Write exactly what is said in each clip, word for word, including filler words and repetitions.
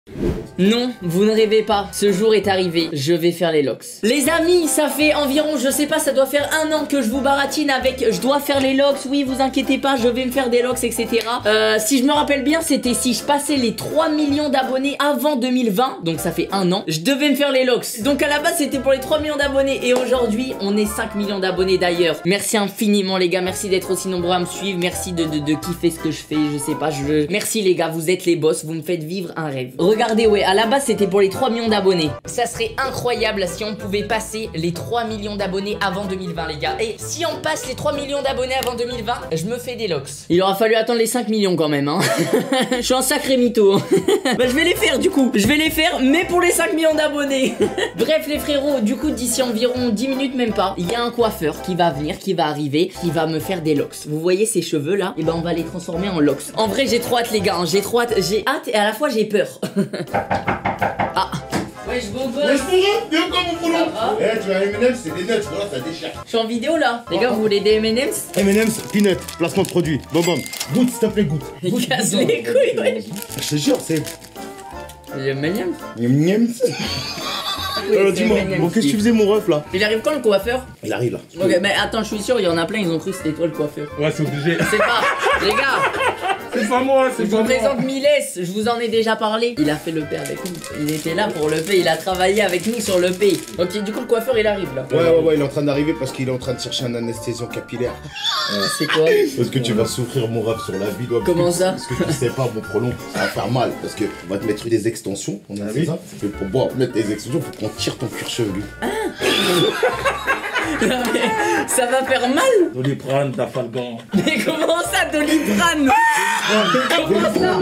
Non, vous ne rêvez pas, ce jour est arrivé, je vais faire les locks. Les amis, ça fait environ, je sais pas, ça doit faire un an que je vous baratine avec je dois faire les locks, oui vous inquiétez pas, je vais me faire des locks, et cetera. Euh, si je me rappelle bien, c'était si je passais les trois millions d'abonnés avant deux mille vingt, donc ça fait un an, je devais me faire les locks. Donc à la base c'était pour les trois millions d'abonnés et aujourd'hui on est cinq millions d'abonnés d'ailleurs. Merci infiniment les gars, merci d'être aussi nombreux à me suivre, merci de, de, de kiffer ce que je fais, je sais pas, je... Merci les gars, vous êtes les boss, vous me faites vivre un rêve. Regardez, ouais, à la base c'était pour les trois millions d'abonnés. Ça serait incroyable si on pouvait passer les trois millions d'abonnés avant deux mille vingt les gars. Et si on passe les trois millions d'abonnés avant deux mille vingt, je me fais des locks. Il aura fallu attendre les cinq millions quand même hein. Je suis un sacré mytho. Bah je vais les faire du coup. Je vais les faire mais pour les cinq millions d'abonnés. Bref les frérots, du coup d'ici environ dix minutes même pas, il y a un coiffeur qui va venir, qui va arriver, qui va me faire des locks. Vous voyez ces cheveux là? Et ben on va les transformer en locks. En vrai j'ai trop hâte les gars, hein. J'ai trop hâte, j'ai hâte et à la fois j'ai peur. Ah. Wesh beau gosse. Wesh mon viens comme mon boulot. Eh tu as M and M's, c'est des nuts, voilà ça déchire. Je suis en vidéo là. Les gars vous voulez des M and M's? M and M's, peanut, placement de produit, bon bon. Goûte s'il te plaît, goûte. Il casse les couilles wesh. Je te jure c'est... Les M and M's. M and M's. Alors dis-moi, bon, qu'est-ce que tu faisais mon ref là? Il arrive quand le coiffeur? Il arrive là. Ok mais attends je suis sûr il y en a plein, ils ont cru que c'était toi le coiffeur. Ouais c'est obligé. C'est pas, les gars. C'est pas moi, c'est Je pas vous moi. présente Miles, je vous en ai déjà parlé. Il a fait le P avec nous, il était là pour le P, il a travaillé avec nous sur le P. Ok du coup le coiffeur il arrive là. Ouais ouais ouais, il est en train d'arriver parce qu'il est en train de chercher un anesthésiant capillaire. C'est quoi? Parce que tu vas souffrir mon ref sur la vie. Comment ça? Parce que tu sais pas mon prolong, ça va faire mal. Parce que on va te mettre des extensions. On a vu ça. C'est que pour bon, mettre des extensions, faut qu'on tire ton cuir chevelu. Ah. Non, mais ça va faire mal. Doliprane, Dafalgan. Mais comment ça Doliprane? Comment ça?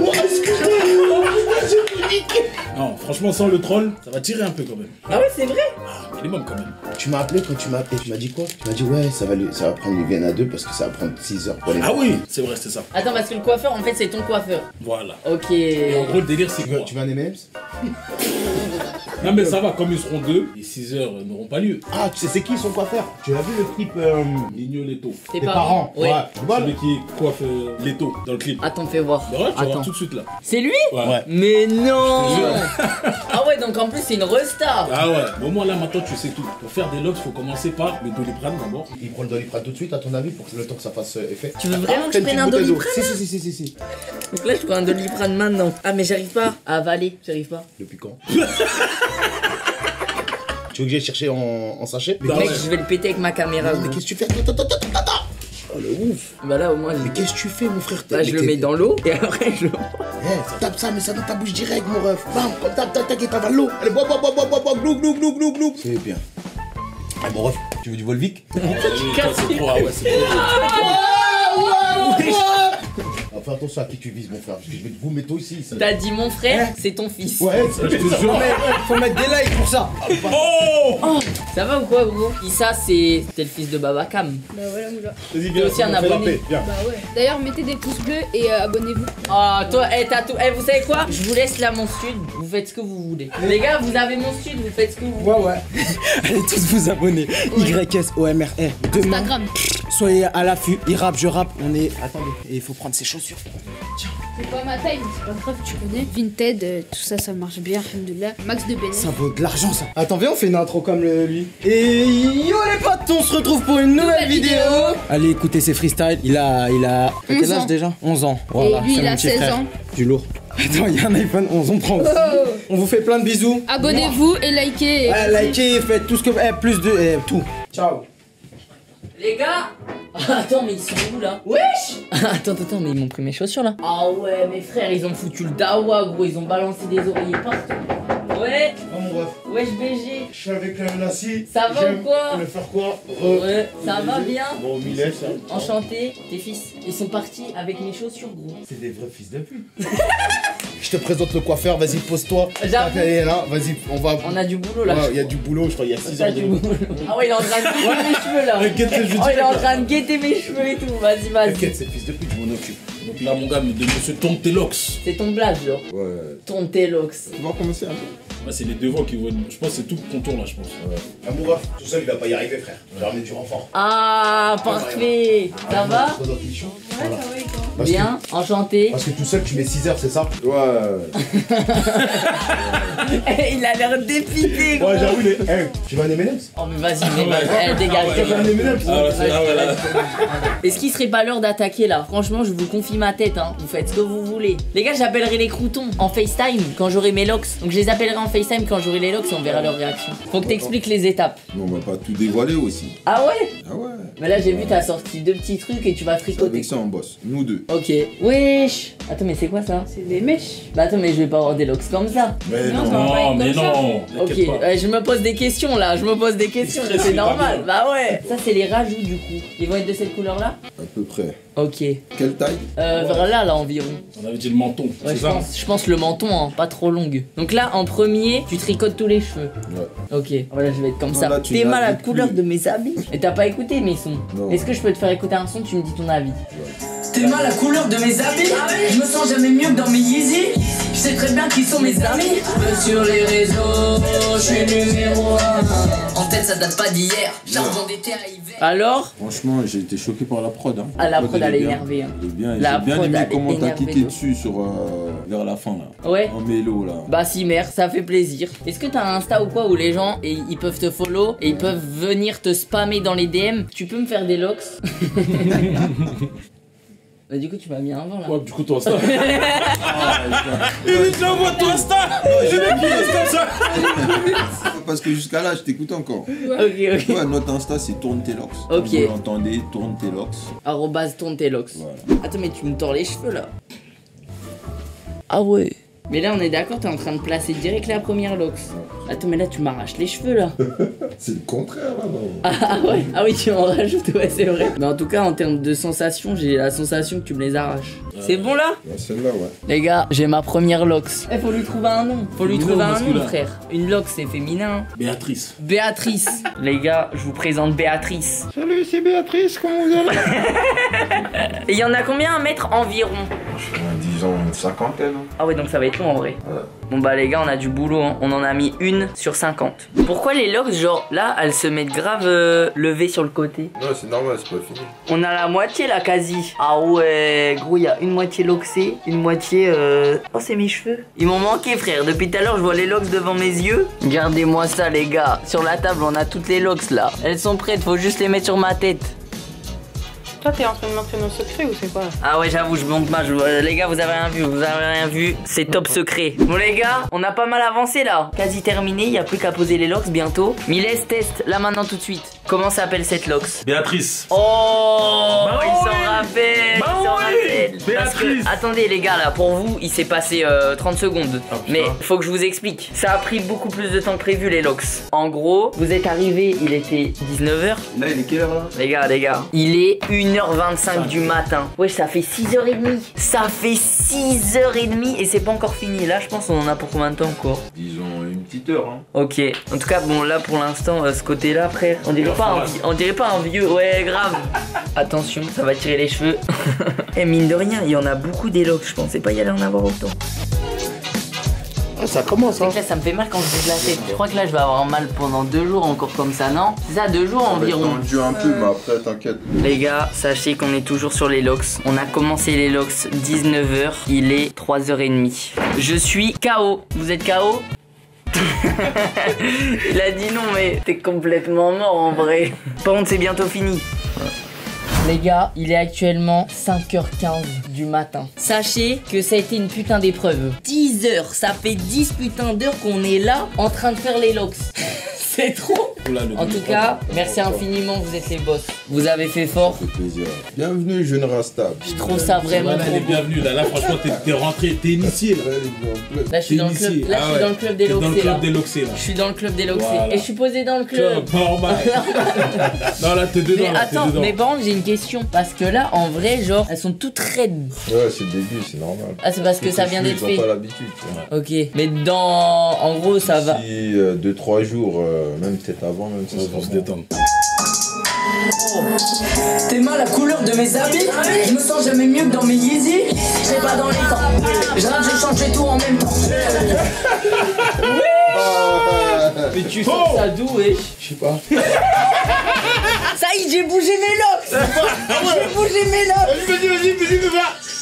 Non, franchement, sans le troll, ça va tirer un peu quand même. Ah ouais, c'est vrai? Ah, minimum quand même. Tu m'as appelé quand tu m'as appelé, tu m'as dit quoi? Tu m'as dit ouais, ça va, lui- ça va prendre une Vienne à deux parce que ça va prendre six heures pour les Ah oui, c'est vrai, c'est ça. Attends, parce que le coiffeur, en fait, c'est ton coiffeur. Voilà. Ok. Et en gros, le délire, c'est Tu veux, quoi? tu veux un M and M's? Non, mais ça va, comme ils seront deux, les six heures euh, n'auront pas lieu. Ah, tu sais c'est qui son coiffeur? Tu as vu le clip euh, Ligno Leto. Tes des parents? Ouais. Voilà. Celui qui coiffe euh, Leto dans le clip. Attends, fais voir. Bah ouais, tu vas Attends. voir tout de suite là. C'est lui? Ouais. Ouais. Mais non. Je te jure. Ah ouais, donc en plus, c'est une resta. Ah ouais, mais au moins là maintenant tu sais tout. Pour faire des locks, faut commencer par le Doliprane d'abord. Il prend le Doliprane tout de suite à ton avis pour que le temps que ça fasse euh, effet. Tu veux vraiment que je Prends prenne une un petite bouteille d'eau. Doliprane? Si si si si si si. Donc là, je prends un Doliprane maintenant. Ah, mais j'arrive pas à avaler. J'arrive pas. Depuis quand? Tu veux que j'aille chercher en, en sachet? Mais Bah Mec, ouais. je vais le péter avec ma caméra. mais qu'est-ce que tu fais? Attends, attends, attends, attends. Oh le ouf. Bah là, au moins, Mais je... qu'est-ce que tu fais mon frère? Là, je le mets dans l'eau et après, je le... Eh, tape ça, mais ça dans ta bouche direct, mon ref. Bam, comme tape, tape, tape, et t'avales l'eau. Allez, bois, bois, bois, bois, bois, bois, glou, glou, glou, glou, glou. C'est bien. Eh, mon ref, tu veux du Volvic? Ah, ouais, ça, c'est trop, ah ouais, c'est trop. Ah, fais attention à qui tu vises, mon frère, parce que je vais te vous mettre ici. ça. T'as dit mon frère, c'est ton fils. Ouais, c'est Je te jure. Faut mettre des likes pour ça. Oh Oh, ça va ou quoi, gros? Issa, c'est c'était le fils de Babacam. Bah voilà, moula. Vas-y, T'es aussi un fais la abonné. paix, viens. Bah ouais. D'ailleurs, mettez des pouces bleus et euh, abonnez-vous. Ah, toi, eh, t'as tout. Eh, vous savez quoi? Je vous laisse là mon stud, vous faites ce que vous voulez. Les gars, vous avez mon stud, vous faites ce que vous voulez. Ouais, ouais. Allez tous vous abonner. Y S O M R R. Demain, Instagram. soyez à l'affût. Il rappe, je rappe. On est. Attendez. Et il faut prendre ses chaussures. C'est pas ma taille, mais c'est pas grave, tu connais. Vinted, euh, tout ça, ça marche bien, alhamdoulilah. Max de bénéfice. Ça vaut de l'argent, ça. Attends, viens, on fait une intro comme le- lui. Et yo les potes, on se retrouve pour une nouvelle, Nouvelle vidéo. vidéo. Allez, écoutez ses freestyles. Il a. Il a. T'as quel onze âge ans. déjà? onze ans. Voilà. lui, c'est il mon a petit seize frère. ans. Du lourd. Attends, il y a un iPhone onze, on prend aussi. Oh. On vous fait plein de bisous. Abonnez-vous et likez. et- Ouais, likez, faites tout ce que. Eh, plus de. Eh, tout. Ciao. Les gars. Ah, attends, mais ils sont où là? Wesh. Attends, attends, mais ils m'ont pris mes chaussures là. Ah ouais, mes frères, ils ont foutu le dawa, gros, ils ont balancé des oreillers partout. Ouais, Ah, mon ref, wesh B G. je suis avec un Nassi. Ça va J'aime ou quoi? le faire quoi? Re- Ouais, ça va bien? Bon, Milet, ça. Enchanté, tes fils. Ils sont partis avec mes chaussures, gros. C'est des vrais fils de pute. Je te présente le coiffeur, vas-y, pose-toi. J'avoue. Allez, là, vas-y, on va. On a du boulot là. Ouais, il y a du boulot, je crois, il y a six T'as heures de du boulot. Ah ouais, il est en train de guetter mes cheveux là. T'inquiète, je Oh, dis il est en train de guetter mes cheveux et tout. Vas-y, vas-y. T'inquiète, c'est le fils de pute, je m'en occupe. Donc là, mon gars, me demande ce ton de tes locks. C'est ton blague, genre. Ouais. Ton Telox. On va commencer un peu. Ouais, c'est les devants qui vont. Je pense que c'est tout le contour là, je pense. Ah, mon ref, tout seul, il va pas y arriver, frère. Je vais ramener du renfort. Ah, parfait. Ça va? Présente les choux. Ouais, ça va et toi? Parce Bien, enchanté. Parce que tout seul, tu mets six heures, c'est ça? Ouais. Il a l'air dépité, gros. Ouais, j'avoue, les. Eh, tu veux un M and M's? Oh, mais vas-y, mais vas-y, dégage. Tu veux un M and M's? Ah ouais, c'est- ah ouais, là. Est-ce qu'il serait pas l'heure d'attaquer là? Franchement, je vous confie ma tête, hein. Vous faites ce que vous voulez. Les gars, j'appellerai les croutons en FaceTime quand j'aurai mes locks. Donc, je les appellerai en FaceTime quand j'aurai les locks et on verra leur réaction. Faut que t'expliques les étapes. Mais on va pas tout dévoiler aussi. Ah ouais? Ah ouais. Mais là, j'ai vu, t'as sorti deux petits trucs et tu vas tricoter. Avec ça, on bosse. Nous deux. Ok. Wesh. Attends, mais c'est quoi ça? C'est des mèches. Bah, attends, mais je vais pas avoir des locks comme ça. Mais Non, non. non. Non, mais Comme ça. non. Ok, t'inquiète pas. euh, je me pose des questions là, je me pose des questions, stresse, c'est il va normal. bien. Bah ouais. Ça, c'est les rajouts du coup. Ils vont être de cette couleur là? À peu près. Ok. Quelle taille? Euh, vers là, là environ. On avait dit le menton. Ouais, c'est je ça. pense, je pense le menton, hein, pas trop longue. Donc là, en premier, tu tricotes tous les cheveux. Ouais. Ok, voilà, je vais être comme Non, ça. là, tu T'es mal à la navigues couleur plus. de mes habits. Et t'as pas écouté mes sons. Non. Est-ce que je peux te faire écouter un son, tu me dis ton avis? T'es mal à la couleur de mes habits. Je me sens jamais mieux que dans mes Yeezy. Je sais très bien qui sont mes amis. Sur les réseaux, je suis numéro un. En tête, ça date pas d'hier. Charbon d'été à hiver. Alors? Franchement, j'ai été choqué par la prod. Hein. Ah, la prod, elle est bien. énervée, hein. Elle est bien. La J'ai bien prod, aimé elle est comment t'as énervée quitté de- dessus sur, euh, vers la fin là. Ouais. En mélo là. Bah si merde, ça fait plaisir. Est-ce que t'as un Insta ou quoi où les gens et ils peuvent te follow et ils peuvent venir te spammer dans les D M? Tu peux me faire des locks? Bah du coup tu m'as mis un vent là. Ouais, du coup, toi, ça. Il est déjà en mode toi, ça. Il est comme ça. Parce que jusqu'à là, je t'écoute encore. Ok ok. Ouais, notre Insta c'est tourne tes locks. Ok. Comme vous l'entendez, tourne tes locks. Arrobase tourne tes locks. Voilà. Attends mais tu me tords les cheveux là. Ah ouais. Mais là on est d'accord, t'es en train de placer direct la première locks. Attends mais là tu m'arraches les cheveux là. C'est le contraire là, non? Ah ouais, ah oui tu m'en rajoutes, ouais c'est vrai. Mais en tout cas en termes de sensation, j'ai la sensation que tu me les arraches. C'est bon là? Ouais, celle-là, ouais. Les gars, j'ai ma première locks. Eh, faut lui trouver un nom. Faut lui Féminin trouver ou un nom, masculin? frère. Une locks, c'est féminin. Béatrice. Béatrice. Les gars, je vous présente Béatrice. Salut, c'est Béatrice, comment vous allez? Et il y en a combien à mettre environ? Disons une cinquantaine. hein. Ah ouais, donc ça va être long en vrai. Bon bah les gars, on a du boulot, hein. On en a mis une sur cinquante. Pourquoi les locks, genre là, elles se mettent grave euh, levées sur le côté? Non, c'est normal, c'est pas fini. On a la moitié là quasi. Ah ouais, gros, il y a une moitié locksée, une moitié euh... Oh, c'est mes cheveux. Ils m'ont manqué, frère. Depuis tout à l'heure, je vois les locks devant mes yeux. Regardez-moi ça, les gars. Sur la table, on a toutes les locks là. Elles sont prêtes, faut juste les mettre sur ma tête. Toi, t'es en train de montrer nos secrets ou c'est quoi? Ah ouais, j'avoue, je monte mal. Je- euh, Les gars, vous avez rien vu, vous avez rien vu. C'est top secret. Bon les gars, on a pas mal avancé là. Quasi terminé, il y a plus qu'à poser les locks bientôt. Miles, test, là maintenant tout de suite. Comment s'appelle cette locks? Béatrice. Oh, Bah il s'en oui. rappelle, Bah il s'en oui. rappelle. Parce que, Béatrice. attendez les gars là, pour vous, il s'est passé euh, trente secondes. Ah, putain. Mais faut que je vous explique. Ça a pris beaucoup plus de temps que prévu les locks. En gros, vous êtes arrivés, il était dix-neuf heures. Là, il est quelle heure là? Les gars, les gars, il est une heure vingt-cinq du matin. Wesh, ça fait six heures trente. Ça fait six heures trente et c'est pas encore fini. Là, je pense qu'on en a pour combien de temps encore? Disons une petite heure. Hein. Ok. En tout cas, bon, là pour l'instant, euh, ce côté-là, frère, on dirait pas un, vi- on dirait pas un vieux. Ouais, grave. Attention, ça va tirer les cheveux. Et mine de rien, il y en a beaucoup des locks. Je pensais pas y aller en avoir autant. Ah, ça commence, hein. Là, ça me fait mal quand je bouge la tête. Je crois que là, je vais avoir mal pendant deux jours encore comme ça, non? C'est ça, deux jours Ça va être environ. tendu un peu, mais après, t'inquiète. Les gars, sachez qu'on est toujours sur les locks. On a commencé les locks dix-neuf heures. Il est trois heures trente. Je suis K O. Vous êtes K O? Il a dit non, mais t'es complètement mort en vrai. Par contre, c'est bientôt fini. Les gars, il est actuellement cinq heures quinze du matin. Sachez que ça a été une putain d'épreuve. dix heures, ça fait dix putains d'heures qu'on est là en train de faire les locks. C'est trop. Oula, le En tout demi- cas, merci infiniment, vous êtes les boss. Vous avez fait fort. Ça fait plaisir. Bienvenue, jeune Rasta. Je trouve ça vraiment Voilà, elle est trop beau. bienvenue. Là, là franchement, t'es t'es rentré, t'es initié là. Là, je suis T'es dans le initié. club, là, Ah je suis ouais. dans le club des T'es dans le loxés, là. club des loxés là. Je suis dans le club des loxés. Voilà. Et je suis posé dans le club. Club, normal. Non, là, t'es dedans. Mais là, t'es attends, dedans. mais par contre, j'ai une question. Parce que là, en vrai, genre, elles sont toutes raides. Ouais, c'est le début, c'est normal. Ah, c'est parce que ça vient d'être Ils ont pas fait. l'habitude. tu vois. Ok. Mais dans. En gros, ça va. Si deux trois jours, euh, même peut-être avant, même ça On sera va se bon. détendre. T'es mal la couleur de mes habits. Je me sens jamais mieux que dans mes Yeezy. C'est pas dans les temps. Je rate, j'ai changé tout en même temps. Mais tu sors ça d'où, wesh? Je sais pas. Ça y est, j'ai bougé mes locks. J'ai bougé mes locks. Vas-y, vas-y, vas-y, vas-y,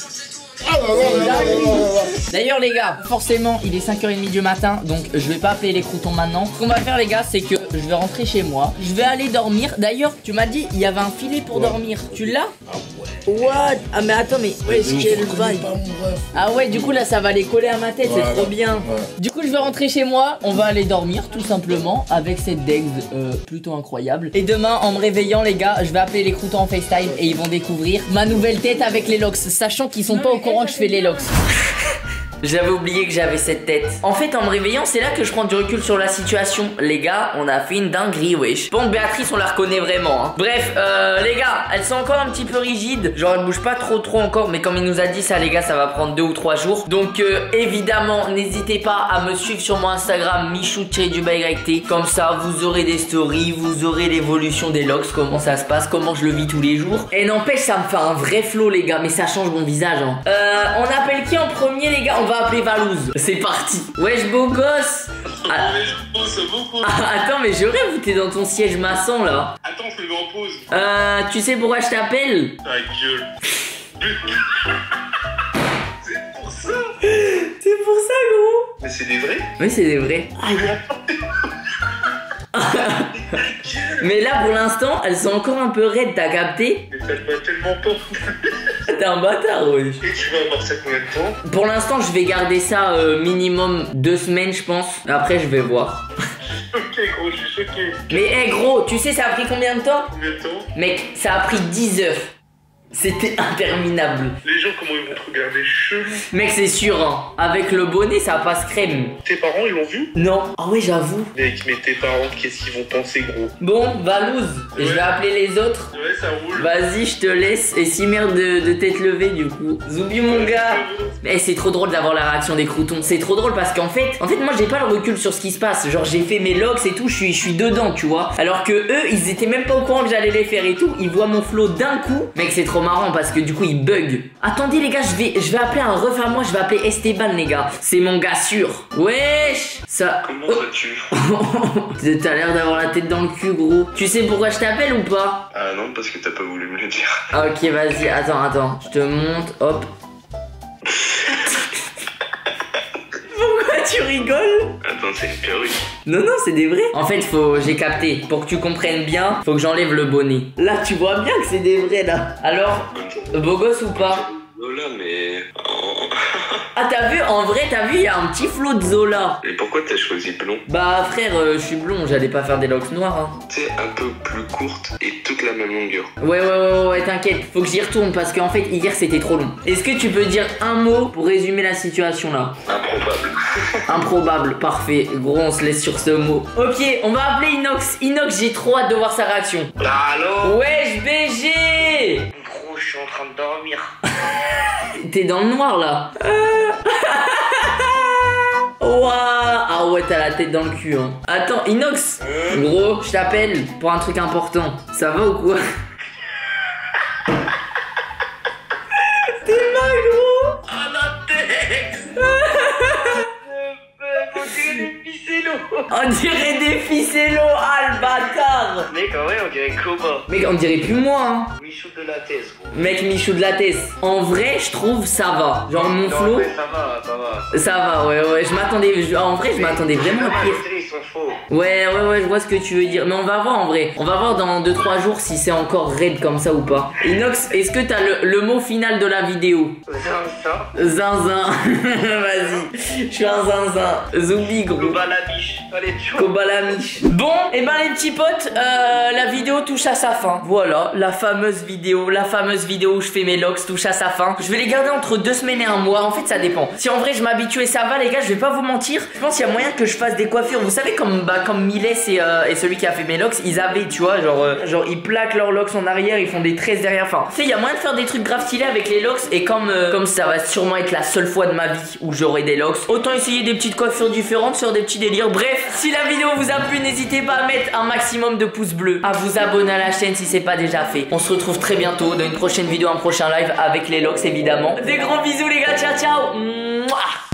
D'ailleurs les gars, forcément il est cinq heures trente du matin, donc je vais pas appeler les croutons maintenant. Ce qu'on va faire les gars, c'est que je vais rentrer chez moi, je vais aller dormir. D'ailleurs tu m'as dit il y avait un filet pour dormir, tu l'as? What? Ah mais attends mais ouais, quel bail. Ah ouais, du coup là ça va les coller à ma tête, c'est trop bien. Ouais. Du coup je vais rentrer chez moi, on va aller dormir tout simplement avec cette Dex euh, plutôt incroyable. Et demain en me réveillant les gars, je vais appeler les croutons en FaceTime et ils vont découvrir ma nouvelle tête avec les locks, sachant qu'ils sont pas au courant que je fais les locks. J'avais oublié que j'avais cette tête. En fait en me réveillant c'est là que je prends du recul sur la situation. Les gars on a fait une dinguerie wesh. Bon Béatrice on la reconnaît vraiment hein. Bref euh, les gars elles sont encore un petit peu rigides. Genre elles bougent pas trop trop encore. Mais comme il nous a dit ça les gars ça va prendre deux ou trois jours. Donc euh, évidemment n'hésitez pas à me suivre sur mon Instagram Michou-du-T. Comme ça vous aurez des stories, vous aurez l'évolution des locks, comment ça se passe, comment je le vis tous les jours. Et n'empêche ça me fait un vrai flow les gars. Mais ça change mon visage hein. euh, On appelle qui en premier les gars? On va appeler Valouz. C'est parti. Wesh beau gosse. Ah. Ah, attends mais je rêve, t'es dans ton siège maçon là. Attends je le mets en pause. Euh tu sais pourquoi je t'appelle? Ta gueule. C'est pour ça. C'est pour ça gros. Mais c'est des vrais? Mais c'est des vrais. Mais là pour l'instant elles sont encore un peu raides, t'as capté? Mais ça te va tellement pas. T'es un bâtard wesh. Et tu vas avoir ça combien de temps? Pour l'instant je vais garder ça euh, minimum deux semaines je pense. Après je vais voir. Ok gros je suis choqué. Mais hé hey, gros tu sais ça a pris combien de temps? Combien de temps? Mec ça a pris dix heures. C'était interminable. Les gens comment ils vont te regarder chelou. Mec c'est sûr hein. Avec le bonnet ça passe crème. Tes parents ils l'ont vu? Non. Ah ouais j'avoue. Mec mais tes parents qu'est-ce qu'ils vont penser gros? Bon Valouz ouais. Je vais appeler les autres. Ouais ça roule. Vas-y je te laisse. Et si merde de, de tête levée du coup. Zoubi mon gars. Mais c'est trop drôle d'avoir la réaction des croutons. C'est trop drôle parce qu'en fait En fait moi j'ai pas le recul sur ce qui se passe. Genre j'ai fait mes locks et tout. Je suis, je suis dedans tu vois. Alors que eux ils étaient même pas au courant que j'allais les faire et tout. Ils voient mon flow d'un coup. Mec c'est trop marrant parce que du coup il bug. Attendez les gars je vais, je vais appeler un ref à moi. Je vais appeler Esteban les gars. C'est mon gars sûr. Wesh. Ça. Comment vas-tu? T'as l'air d'avoir la tête dans le cul gros. Tu sais pourquoi je t'appelle ou pas? Ah non parce que t'as pas voulu me le dire. Ah ok vas-y attends attends. Je te montre hop. Pourquoi tu rigoles? Attends c'est une perruque. Non non c'est des vrais. En fait faut, j'ai capté. Pour que tu comprennes bien faut que j'enlève le bonnet. Là tu vois bien que c'est des vrais là. Alors beau gosse ou pas? Zola mais... Ah t'as vu, en vrai t'as vu il y a un petit flot de Zola. Et pourquoi t'as choisi blond? Bah frère euh, je suis blond, j'allais pas faire des locks noirs hein. Tu sais un peu plus courte et toute la même longueur. Ouais ouais ouais ouais t'inquiète, faut que j'y retourne parce qu'en fait hier c'était trop long. Est-ce que tu peux dire un mot pour résumer la situation là? Improbable. Improbable, parfait, gros on se laisse sur ce mot. Ok on va appeler Inox. Inox j'ai trop hâte de voir sa réaction. Allô? Wesh B G. Gros je suis en train de dormir. T'es dans le noir là. Ouah. Ah ouais t'as la tête dans le cul hein. Attends Inox euh... Gros je t'appelle pour un truc important. Ça va ou quoi? T'es mal gros. Ah la tête. On dirait des ficellos. Ah le bâtard. Mec en vrai on dirait Koba. Mec on dirait plus moi hein. Michou de la thèse gros. Mec Michou de la thèse. En vrai je trouve ça va. Genre mon non, flow ouais, ça va ça va. Ça va ouais ouais je m'attendais. En vrai je m'attendais vraiment à pire. Ils sont faux. Ouais ouais ouais je vois ce que tu veux dire. Mais on va voir en vrai. On va voir dans deux trois jours si c'est encore raide comme ça ou pas. Inox est-ce que t'as le, le mot final de la vidéo? Zinzin. Zinzin. Vas-y. Je suis un zinzin. Zoubi gros. Koba la biche. Allez tu Koba la miche. Bon et ben les petits potes euh, la vidéo touche à sa fin. Voilà la fameuse vidéo. La fameuse vidéo où je fais mes locks touche à sa fin. Je vais les garder entre deux semaines et un mois. En fait ça dépend. Si en vrai je m'habitue et ça va les gars je vais pas vous mentir. Je pense qu'il y a moyen que je fasse des coiffures. Vous savez comme bah comme Miles et, euh, et celui qui a fait mes locks ils avaient tu vois genre euh, genre ils plaquent leurs locks en arrière. Ils font des tresses derrière. Enfin tu sais il y a moyen de faire des trucs grave stylés avec les locks. Et comme, euh, comme ça va sûrement être la seule fois de ma vie où j'aurai des locks, autant essayer des petites coiffures différentes sur des petits délires. Bref si la vidéo vous a plu n'hésitez pas à mettre un maximum de pouces bleus, à vous abonner à la chaîne si c'est pas déjà fait. On se retrouve très bientôt dans une prochaine vidéo, un prochain live avec les locks évidemment. Des gros bisous les gars, ciao ciao. Mouah.